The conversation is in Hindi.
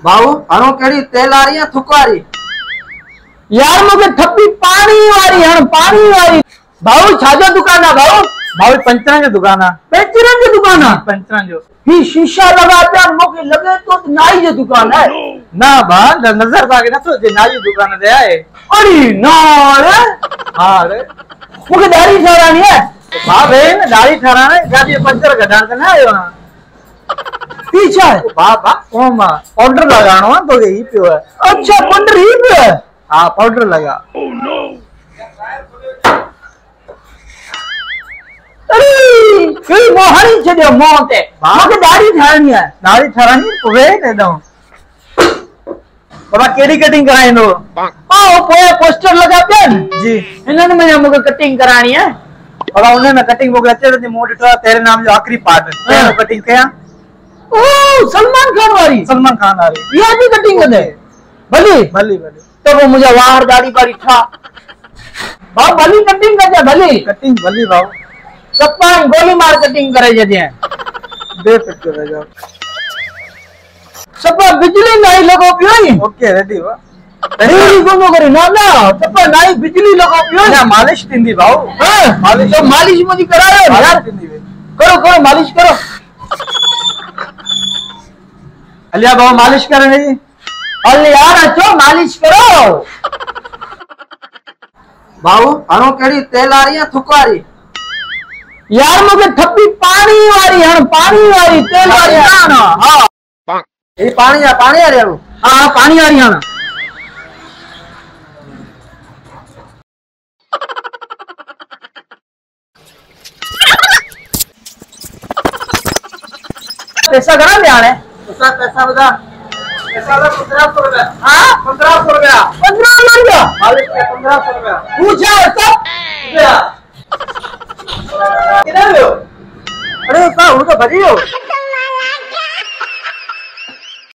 भाऊ हाणो केड़ी तेल वारी या थुक वारी? यार मुझे ठप्पी पानी वारी हण पानी वारी। भाऊ छाजो दुकान है भाऊ? भाऊ पंचरन जो दुकान है। पंचरन जो दुकान है? पंचरन जो ही शीशा लगा पे मुके लगे तो नाई जो दुकान है। ना बा नजर बागे न तो जे नाई दुकान दे आए। अरे ना रे। हां रे मुके दाढ़ी ठहरानी है। हां बहन दाढ़ी ठहराना है गाड़ी पंचर गडान के ना आयो ना। पीछे बाबा ओमा पाउडर लगानो है तो ही पियो है। अच्छा पाउडर ही पे है। हां पाउडर लगा। Oh no. अरे कोई मोहनी छड़ियो मोते मुके दाढ़ी ठहरानी है। दाढ़ी ठहरानी वे दे दो बाबा केड़ी कटिंग कराइनो? ओ पोए पोस्टर लगा पे जी इन्होंने मुझे मुके कटिंग करानी है। बाबा उन्हें मैं कटिंग मोकले अचे तो मोड तो तेरे नाम जो आखिरी पार्ट तेरे कटिंग कया। ओ सलमान खान वाली? सलमान खान आ रही ये भी कटिंग कर दे भली भली भली। तो वो मुझे वार दाढ़ी बारी था भाव भली कटिंग कर दे भली कटिंग भली भाव सप्पान गोली मार कटिंग करे जदे बेफिक्र रह जाओ। सप्पा बिजली नहीं लगो पियो। ओके रेडी वा रेडी कोनो करे ना ना सप्पा नहीं बिजली लगो पियो ना मालिश तिंदी भाव। हां मालिश तो मालिश मुझे करायो यार। करो करो मालिश करो। अलिया भाव मालिश करने जी। अल यार अच्छो मालिश करो। भाऊ हाणो केड़ी तेल वारी या थुक वारी? यार मुझे ठप्पी पानी वारी हण पानी वारी तेल वारी ना ना। हां ये पानी आ रे हां हां पानी वारी हण। पैसा करा ले आने पैसा बता पैसा 1500 रुपया। हां 1500 रुपया 1500 रुपया मालिश के 1500 रुपया पूछा सब किधर हो? अरे उनका भजियो